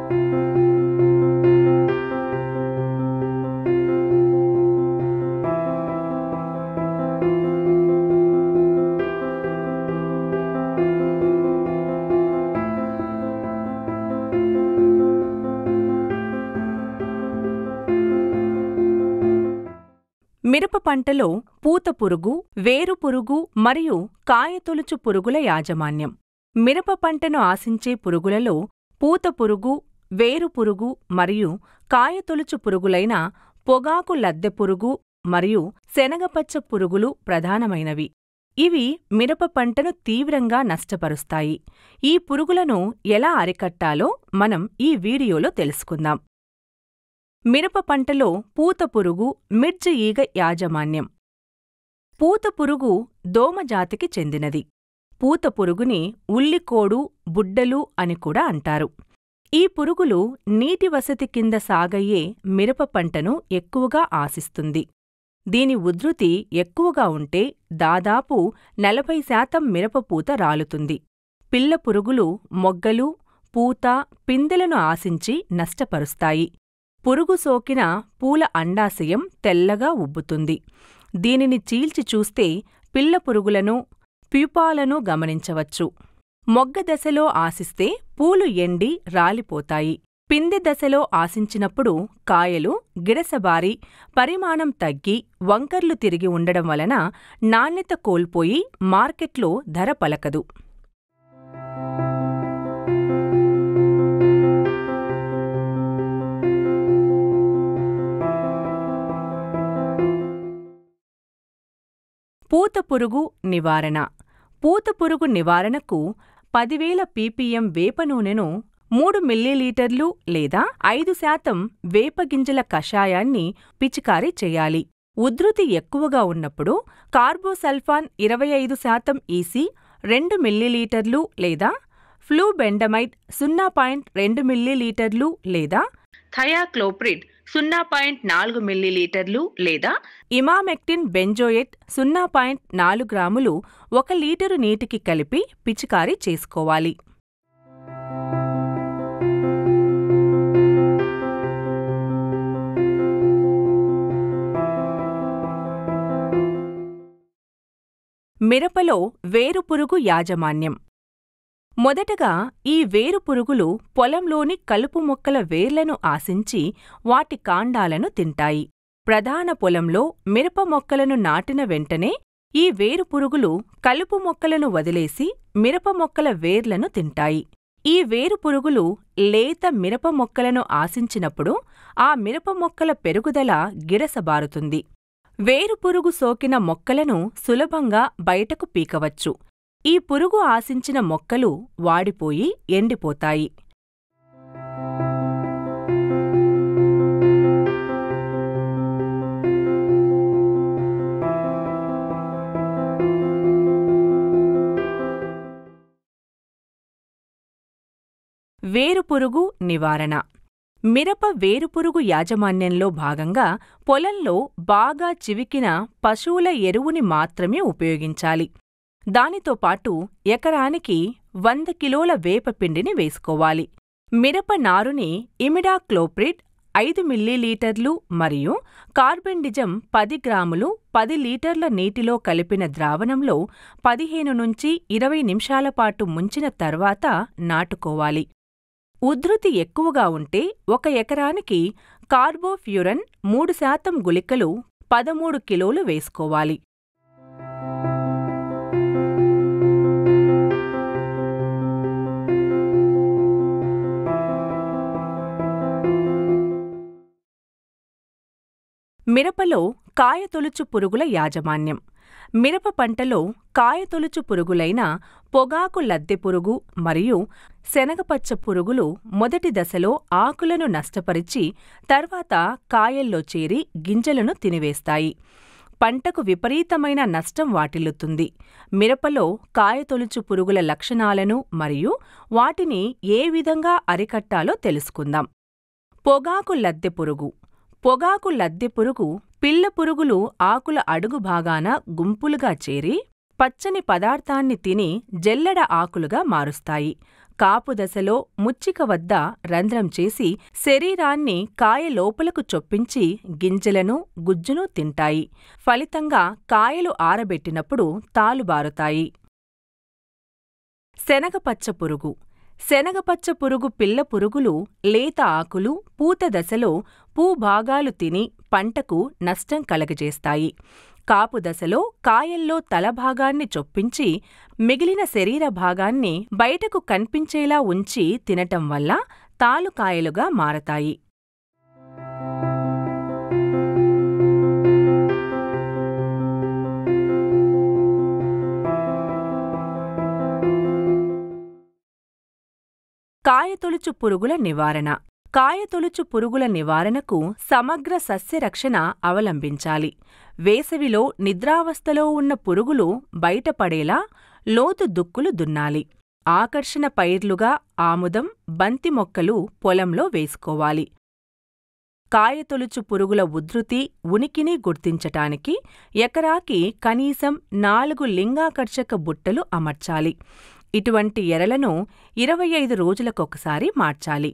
మిరప పంటలో పూత పురుగు, వేరు పురుగు మరియు కాయతొలుచు పురుగుల యాజమాన్యం. మిరప పంటను ఆశించే పురుగులలో పూత పురుగు, వేరు పురుగు మరియు కాయతొలుచు పురుగులైన పొగాకు లద్దె పురుగు మరియు శనగపచ్చ పురుగులు ప్రధానమైనవి. ఇవి మిరప పంటను తీవ్రంగా నష్టపరుస్తాయి. ఈ పురుగులను ఎలా అరికట్టాలో మనం ఈ వీడియోలో తెలుసుకుందాం. మిరప పంటలో పూత పురుగు, మిర్చి ఈగ యాజమాన్యం. పూత పురుగు దోమజాతికి చెందినది. పూత పురుగుని ఉల్లికోడు, బుడ్డలు అని కూడా అంటారు. ఈ పురుగులు నీటి వసతి కింద సాగయ్యే మిరప పంటను ఎక్కువగా ఆశిస్తుంది. దీని ఉధృతి ఎక్కువగా ఉంటే దాదాపు 40% మిరప పూత రాలుతుంది. పిల్ల పురుగులు మొగ్గలు, పూత, పిందెలను ఆశించి నష్టపరుస్తాయి. పురుగు సోకిన పూల అండాశయం తెల్లగా ఉబ్బుతుంది. దీనిని చీల్చి చూస్తే పిల్ల పురుగులను, ప్యూపాలను గమనించవచ్చు. మొగ్గ దశలో ఆశిస్తే పూలు ఎండి రాలిపోతాయి. పిందె దశలో ఆశించినప్పుడు కాయలు గిడసబారి, పరిమాణం తగ్గి, వంకర్లు తిరిగి ఉండడం వలన నాణ్యత కోల్పోయి మార్కెట్లో ధర పలకదు. పూత పురుగు నివారణ. పూత పురుగు నివారణకు 10,000 ppm వేప నూనెను 3 మిల్లీలీటర్లు లేదా 5% వేపగింజల కషాయాన్ని పిచికారీ చేయాలి. ఉధృతి ఎక్కువగా ఉన్నప్పుడు కార్బోసల్ఫాన్ 25% ఈసీ 2 మిల్లీలీటర్లు లేదా ఫ్లూబెండమైడ్ 0.2 మిల్లీలీటర్లు లేదా థయాక్లోప్రిడ్ 0.4 మిల్లీలీటర్లు లేదా ఇమామెక్టిన్ బెంజోయేట్ 0.4 గ్రాములు 1 లీటరు నీటికి కలిపి పిచికారీ చేసుకోవాలి. మిరపలో వేరుపురుగు యాజమాన్యం. మొదటగా ఈ వేరుపురుగులు పొలంలోని కలుపు మొక్కల వేర్లను ఆశించి వాటి కాండాలను తింటాయి. ప్రధాన పొలంలో మిరప మొక్కలను నాటిన వెంటనే ఈ వేరుపురుగులు కలుపు మొక్కలను వదిలేసి మిరప మొక్కల వేర్లను తింటాయి. ఈ వేరుపురుగులు లేత మిరప మొక్కలను ఆశించినప్పుడు ఆ మిరప మొక్కల పెరుగుదల గిడసబారుతుంది. వేరుపురుగు సోకిన మొక్కలను సులభంగా బయటకు పీకవచ్చు. ఈ పురుగు ఆశించిన మొక్కలు వాడిపోయి ఎండిపోతాయి. వేరుపురుగు నివారణ. మిరప వేరుపురుగు యాజమాన్యంలో భాగంగా పొలంలో బాగా చివికిన పశువుల ఎరువుని మాత్రమే ఉపయోగించాలి. దానితో పాటు ఎకరానికి 100 కిలోల వేపపిండిని వేసుకోవాలి. మిరప నారుని ఇమిడాక్లోప్రిడ్ 5 మిల్లీలీటర్లు మరియు కార్బెండిజం 10 గ్రాములు 10 లీటర్ల నీటిలో కలిపిన ద్రావణంలో 15 నుంచి 20 నిమిషాల పాటు ముంచిన తర్వాత నాటుకోవాలి. ఉధృతి ఎక్కువగా ఉంటే 1 ఎకరానికి కార్బోఫ్యూరన్ 3% గుళికలు 13 కిలోలు వేసుకోవాలి. మిరపలో కాయతొలుచు పురుగుల యాజమాన్యం. మిరప పంటలో కాయతొలుచు పురుగులైన పొగాకు లద్దె పురుగు మరియు శనగపచ్చ పురుగులు మొదటి దశలో ఆకులను నష్టపరిచి తర్వాత కాయల్లో చేరి గింజలను తినివేస్తాయి. పంటకు విపరీతమైన నష్టం వాటిల్లుతుంది. మిరపలో కాయతొలుచు పురుగుల లక్షణాలను మరియు వాటిని ఏ విధంగా అరికట్టాలో తెలుసుకుందాం. పొగాకు లద్దె పురుగు. పొగాకు లద్దె పురుగు పిల్ల పురుగులు ఆకుల అడుగు భాగాన గుంపులుగా చేరి పచ్చని పదార్థాన్ని తిని జల్లెడ ఆకులుగా మారుస్తాయి. కాపుదశలో ముచ్చిక వద్ద రంధ్రం చేసి శరీరాన్ని కాయ లోపలకు చొప్పించి గింజలను, గుజ్జును తింటాయి. ఫలితంగా కాయలు ఆరబెట్టినప్పుడు తాలుబారుతాయి. శనగపచ్చ పురుగు. శనగపచ్చ పురుగు పిల్ల పురుగులు లేత ఆకులు, పూత దశలో పూభాగాలు తిని పంటకు నష్టం కలగజేస్తాయి. కాపు దశలో కాయల్లో తలభాగాన్ని చొప్పించి మిగిలిన శరీర భాగాన్ని బయటకు కన్పించేలా ఉంచి తినటం వల్ల తాలుకాయలుగా మారతాయి. కాయతొలుచు పురుగుల నివారణ. కాయతొలుచు పురుగుల నివారణకు సమగ్ర సస్యరక్షణ అవలంబించాలి. వేసవిలో నిద్రావస్థలో ఉన్న పురుగులు బయటపడేలా లోతు దుక్కులు దున్నాలి. ఆకర్షణ పైర్లుగా ఆముదం, బంతి మొక్కలు పొలంలో వేసుకోవాలి. కాయతొలుచు పురుగుల ఉధృతి, ఉనికిని గుర్తించటానికి ఎకరాకి కనీసం 4 లింగాకర్షక బుట్టలు అమర్చాలి. ఇటువంటి ఎరలను 25 రోజులకొకసారి మార్చాలి.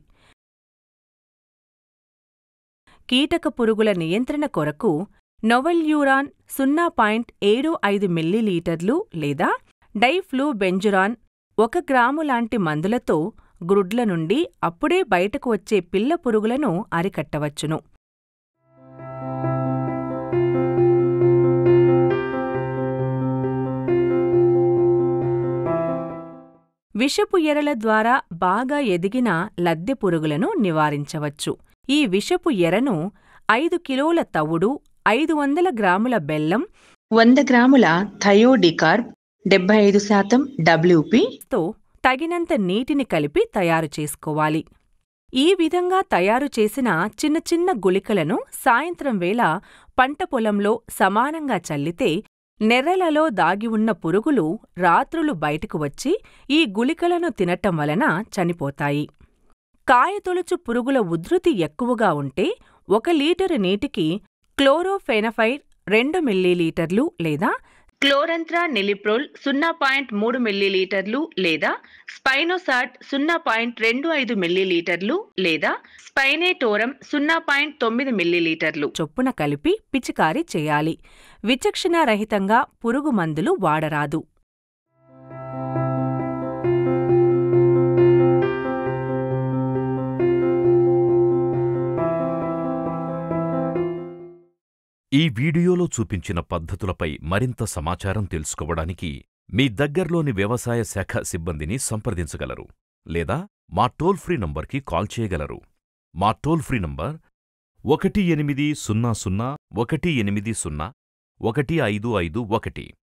కీటక పురుగుల నియంత్రణ కొరకు నొవెల్యూరాన్ 0.75 మిల్లీలీటర్లు లేదా డైఫ్లూబెంజురాన్ 1 గ్రాము లాంటి మందులతో గ్రుడ్ల నుండి అప్పుడే బయటకు వచ్చే పిల్ల పురుగులను అరికట్టవచ్చును. విషపు ఎరల ద్వారా బాగా ఎదిగిన లద్దె పురుగులను నివారించవచ్చు. ఈ విషపు ఎరను 5 కిలోల తవుడు, 500 గ్రాముల బెల్లం, 100 గ్రాముల థయోడికార్బ్, 75% WP తో తగినంత నీటిని కలిపి తయారు చేసుకోవాలి. ఈ విధంగా తయారు చేసిన చిన్న చిన్న గుళికలను సాయంత్రం వేళ పంట పొలంలో సమానంగా చల్లితే నెర్రెలలో దాగి ఉన్న పురుగులు రాత్రులు బయటకు వచ్చి ఈ గుళికలను తినటం వలన చనిపోతాయి. కాయతొలుచు పురుగుల ఉధృతి ఎక్కువగా ఉంటే 1 లీటరు నీటికి క్లోరోఫెనఫైర్ 2 మిల్లీలీటర్లు లేదా క్లోరంత్రానిలిప్రోల్ 0.3 మిల్లీలీటర్లు లేదా స్పైనోసాట్ 0.25 మిల్లీలీటర్లు లేదా స్పైనేటోరం 0.9 మిల్లీలీటర్లు చొప్పున కలిపి పిచికారీ చేయాలి. విచక్షణారహితంగా పురుగు మందులు వాడరాదు. ఈ వీడియోలో చూపించిన పద్ధతులపై మరింత సమాచారం తెలుసుకోవడానికి మీ దగ్గర్లోని వ్యవసాయ శాఖ సిబ్బందిని సంప్రదించగలరు లేదా మా టోల్ ఫ్రీ నంబర్కి కాల్ చేయగలరు. మా టోల్ ఫ్రీ నంబర్ 1800 1801 1551.